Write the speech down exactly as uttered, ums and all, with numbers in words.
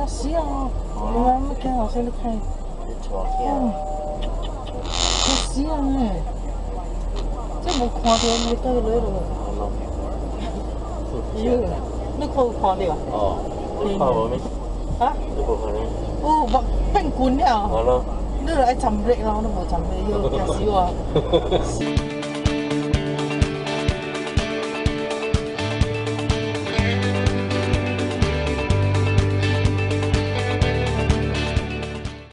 死啊！你妈乜驚學生都睇， 錯嘅。 嚇死人誒！即係冇看到你對女咯。咦？你看看到啊？ 哦，你看我咩？ 嚇？ 你冇看咩？ 哦，白冰罐了。 係咯。 你來浸力咯，我都冇浸力，要嚇死我。